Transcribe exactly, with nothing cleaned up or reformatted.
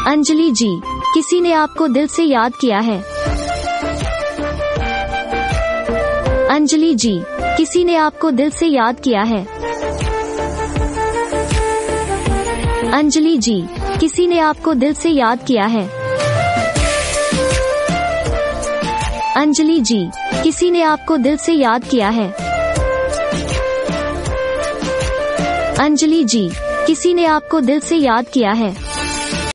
अंजलि जी, किसी ने आपको दिल से याद किया है। अंजलि जी, किसी ने आपको दिल से याद किया है। अंजलि जी, किसी ने आपको दिल से याद किया है। अंजलि जी, किसी ने आपको दिल से याद किया है। अंजलि जी, किसी ने आपको दिल से याद किया है।